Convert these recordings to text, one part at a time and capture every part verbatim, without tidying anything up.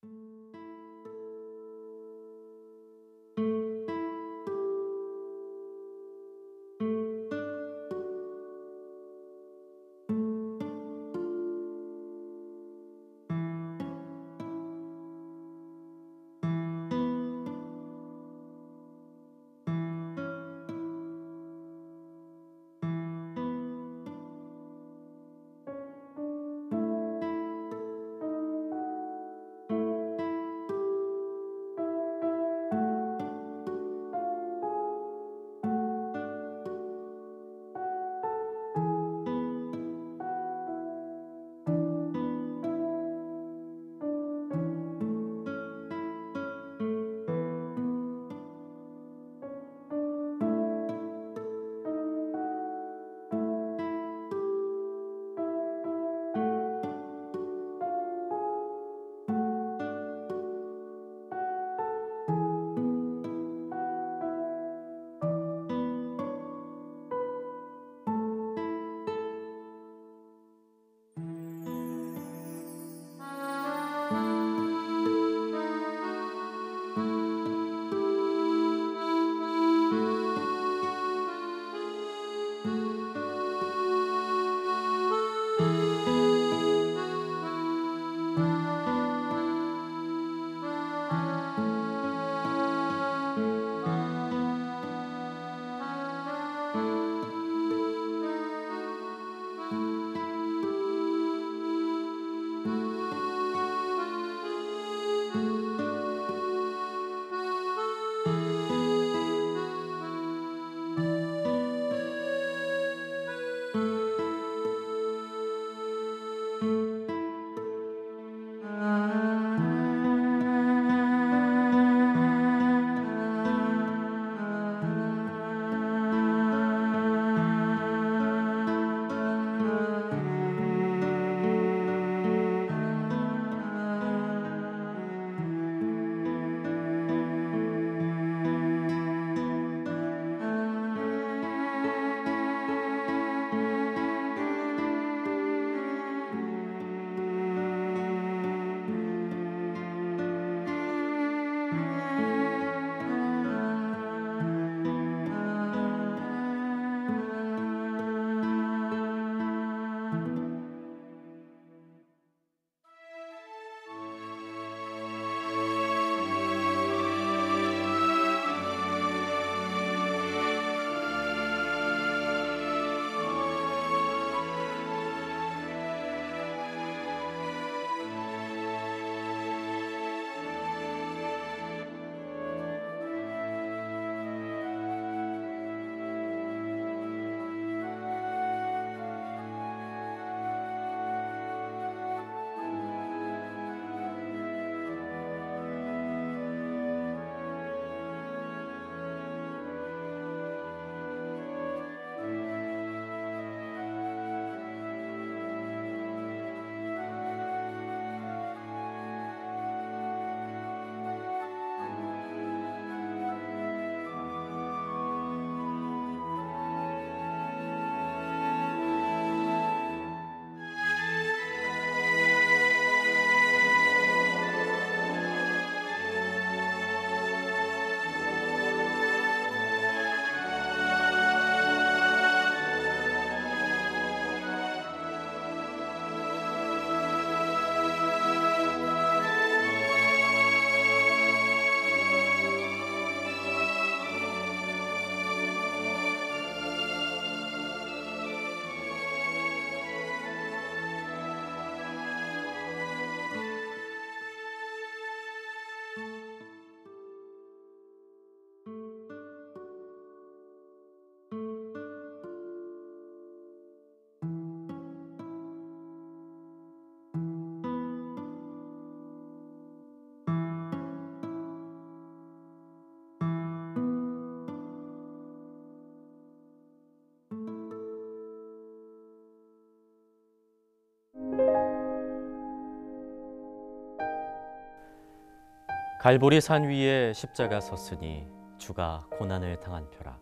갈보리 산 위에 십자가 섰으니 주가 고난을 당한 표라.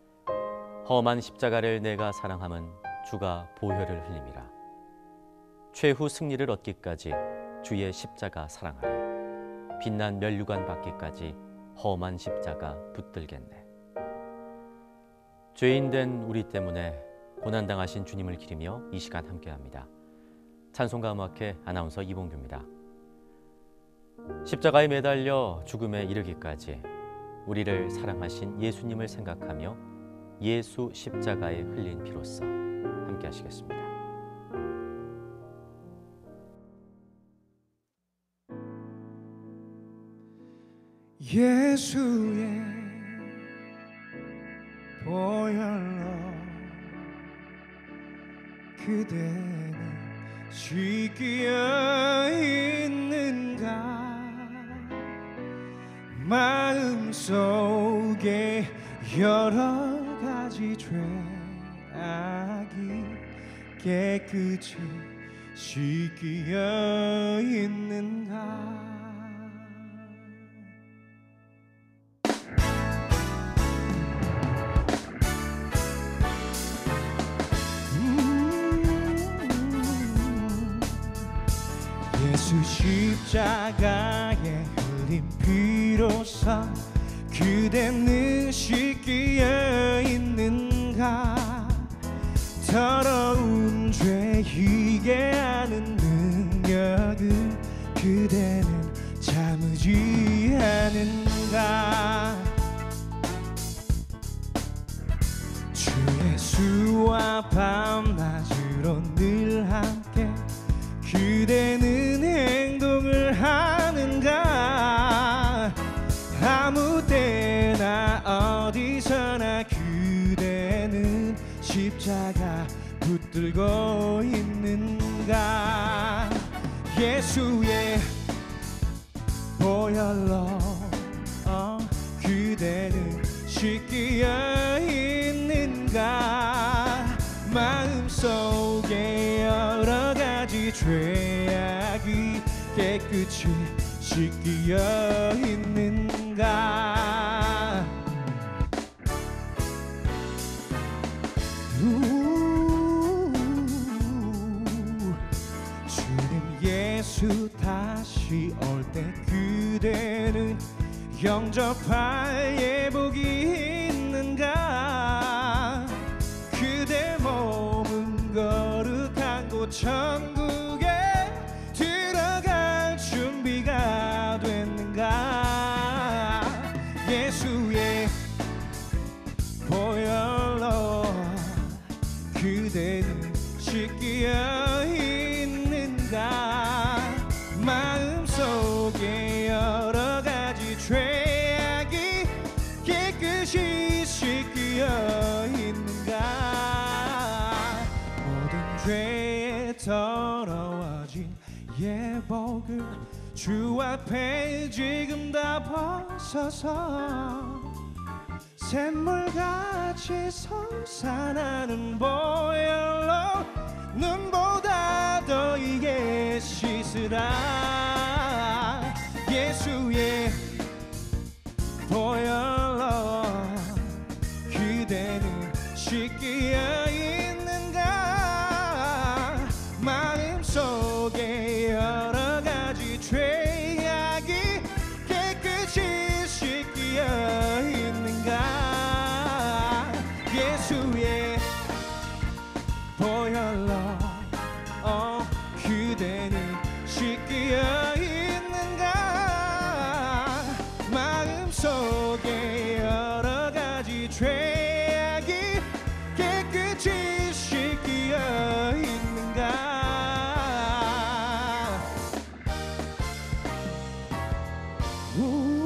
험한 십자가를 내가 사랑함은 주가 보혈을 흘림이라. 최후 승리를 얻기까지 주의 십자가 사랑하리. 빛난 면류관 받기까지 험한 십자가 붙들겠네. 죄인된 우리 때문에 고난당하신 주님을 기리며 이 시간 함께합니다. 찬송가 음악회 아나운서 이봉규입니다. 십자가에 매달려 죽음에 이르기까지 우리를 사랑하신 예수님을 생각하며 예수 십자가에 흘린 피로써 함께 하시겠습니다. 예수의 보혈로 그대는 씻겨 있는가. 마음속에 여러 가지 죄악이 깨끗이 씻겨 있는가. 예수 십자가에 흘린 피로써 그대는 씻겨 있는가. 더러운 죄 희게 하는 능력을 그대는 참으지 않은가. 주 예수와 밤낮으로 늘 함께 그대는 행동을 하는가. 아무 때나 어디서나 그대는 십자가 붙들고 있는가. 예수의 보혈로 어, 그대는 씻겨 있는가. 마음속에 여러 가지 죄악이 깨끗이 씻겨 있는가. 우, 주님 예수 다시 올 때 그대는 영접할 예복이 있는가. 그대 몸은 거룩한 곳 천국에 들어갈 준비가 됐는가. 예수의 보혈로 그대는 씻겨 있는가. 마음속에 여러 가지 죄악이 깨끗이 씻겨 있는가. 모든 죄에 더러워진 예복을 주 앞에 지금 다 벗어서 샘물같이 솟아나는 보혈로 눈보다 더 이게 씻으라. 예수의 보혈로 그대는 씻겨 있는가. 마음속에 여러 가지 죄악이 깨끗이 씻겨 있는가. 예수의 보혈로 어, 그대는 씻겨 있는가. 마음속에 여러 가지 죄악이 깨끗이 씻겨 있는가. 우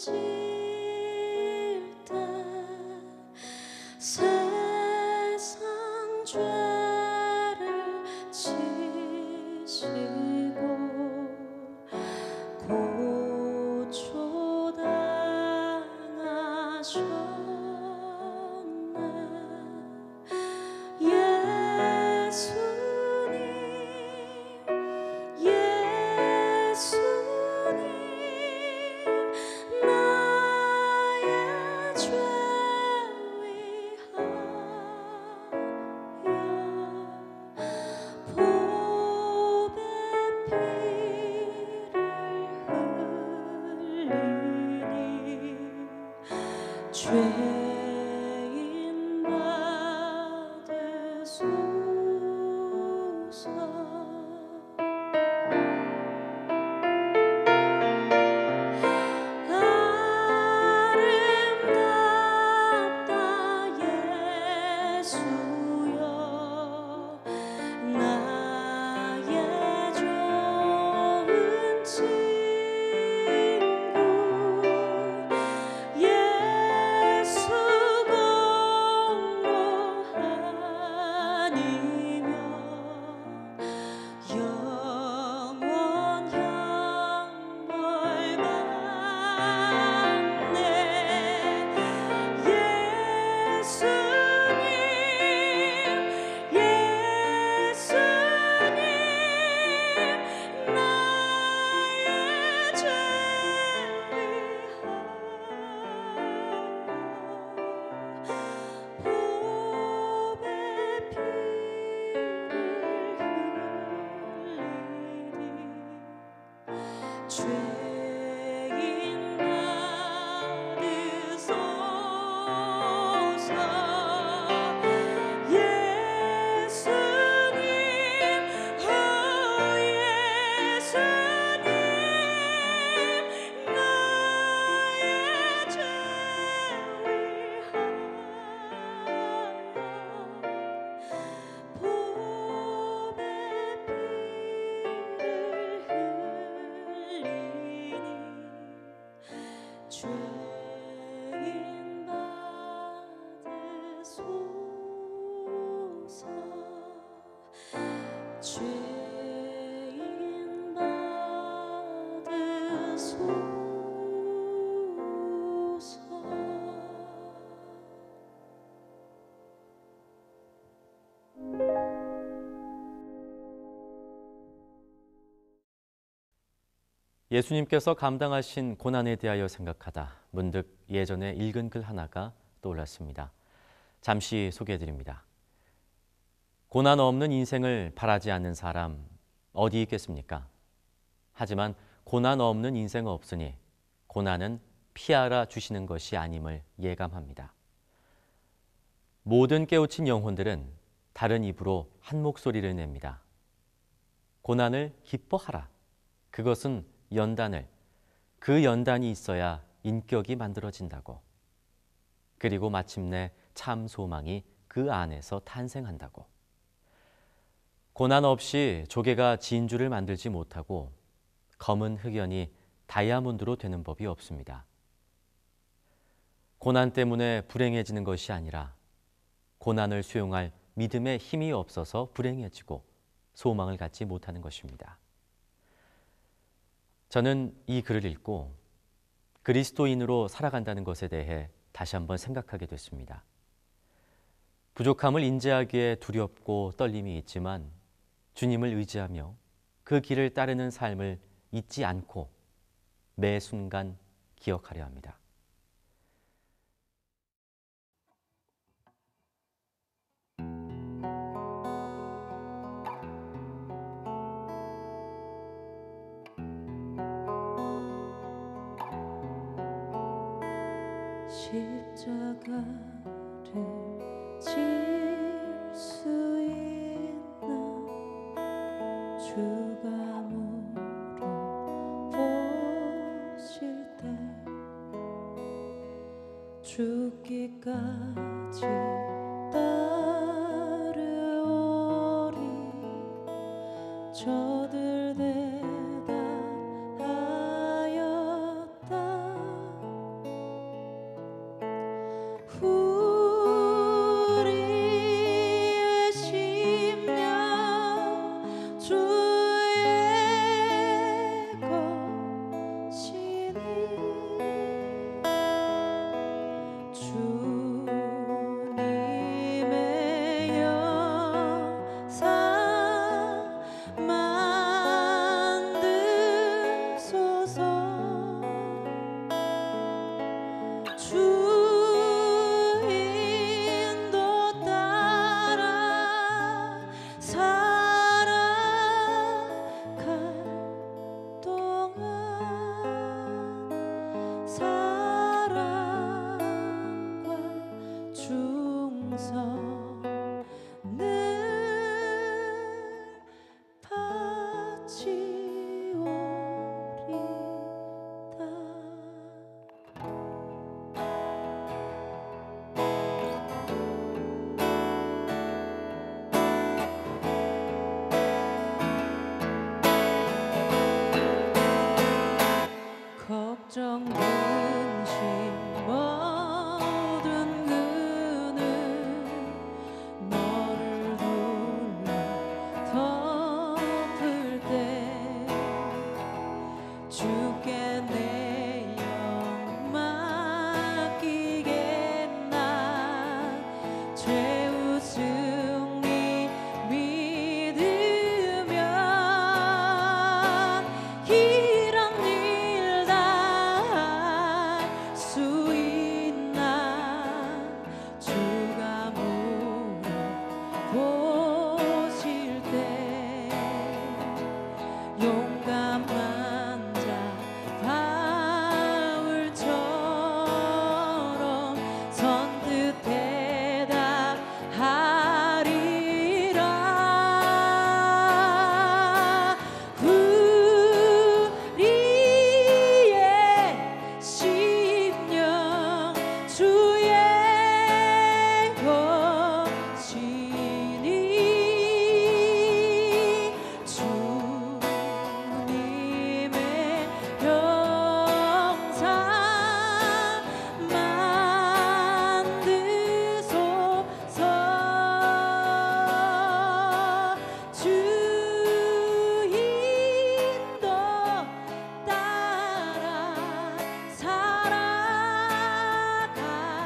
때 세상 죄를 지시고 고초당하셨네. 예수님 예수님 나의 죄 위하여 보배 피를 흘리니 죄인 받으소서. 아름답다 예수여 나의 좋은 친구 예수 공로하니며 영원 형벌 받네. 예수님 예수님 나의 죄 위하여 보배 피를 흘리니 죄인 받으소서. 예수님 오 예수님 나의 죄 위하여 보배 피를 흘리니 죄인 받으소서. 죄인 받으소서. 예수님께서 감당하신 고난에 대하여 생각하다 문득 예전에 읽은 글 하나가 떠올랐습니다. 잠시 소개해드립니다. 고난 없는 인생을 바라지 않는 사람 어디 있겠습니까? 하지만 고난 없는 인생 없으니 고난은 피하라 주시는 것이 아님을 예감합니다. 모든 깨우친 영혼들은 다른 입으로 한 목소리를 냅니다. 고난을 기뻐하라. 그것은 연단을, 그 연단이 있어야 인격이 만들어진다고. 그리고 마침내 참 소망이 그 안에서 탄생한다고. 고난 없이 조개가 진주를 만들지 못하고 검은 흑연이 다이아몬드로 되는 법이 없습니다. 고난 때문에 불행해지는 것이 아니라 고난을 수용할 믿음의 힘이 없어서 불행해지고 소망을 갖지 못하는 것입니다. 저는 이 글을 읽고 그리스도인으로 살아간다는 것에 대해 다시 한번 생각하게 됐습니다. 부족함을 인지하기에 두렵고 떨림이 있지만 주님을 의지하며 그 길을 따르는 삶을 잊지 않고 매 순간 기억하려 합니다. 십자가를 질 수 있나 주가 물어보실 때 죽기까지 따르오리 저들 대답하였다 주님의 영상 만드소서. 주 인도 따라 살아갈 동안 사랑과 충성 늘 바치오리다. 걱정 근심 모든 그는 너를 둘러 덮을 때 주께 내 영 맡기겠나. 최후 승리 믿으며 이런 일 다 할 수 있나. 주가 물어보실 때 용감한 자 바울처럼 선뜻 대답하리라. 우리의 심령 주의 것이니 주님의 영상 만드소서. 주 인도 따라 살아갈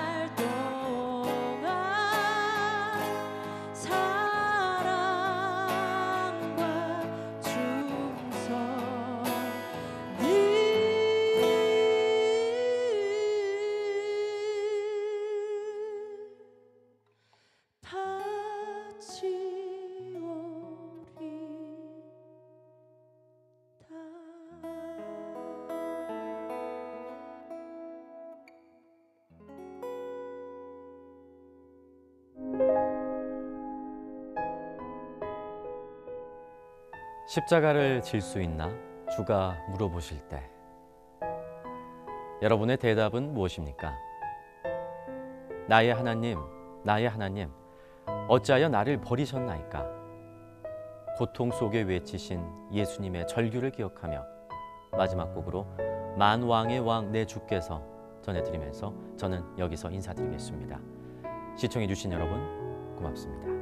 동안 사랑과 충성 늘 십자가를 질 수 있나? 주가 물어보실 때 여러분의 대답은 무엇입니까? 나의 하나님, 나의 하나님, 어찌하여 나를 버리셨나이까? 고통 속에 외치신 예수님의 절규를 기억하며 마지막 곡으로 만왕의 왕 내 주께서 전해드리면서 저는 여기서 인사드리겠습니다. 시청해 주신 여러분 고맙습니다.